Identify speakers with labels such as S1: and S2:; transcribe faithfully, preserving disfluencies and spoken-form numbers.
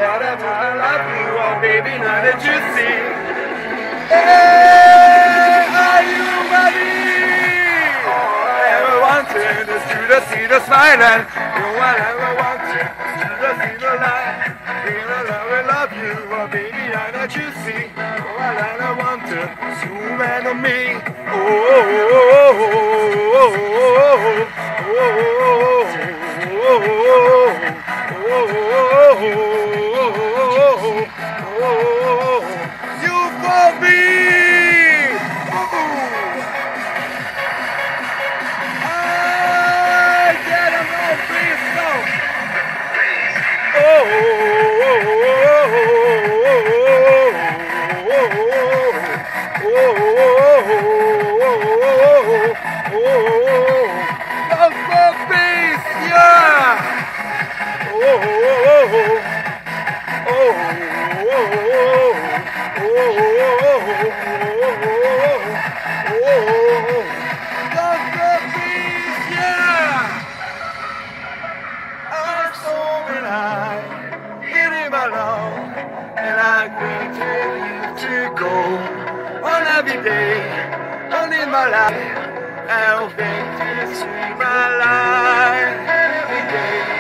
S1: that I love you, oh baby, now that you see. Hey, are you ready? All I ever wanted is to the see the smile, and all I ever wanted is to the see the light. Baby, I will love you, oh baby, now that you see. All I ever wanted is you and me. Oh, oh, oh, oh, oh, oh, oh, oh, oh, oh, you for me. I get him on, please go. Oh, love for peace, yeah. Oh, oh, oh, oh, love for peace, yeah. I'm so high, hit him alone, and I continue to go on every day, on in my life. I'll think to see my life every day.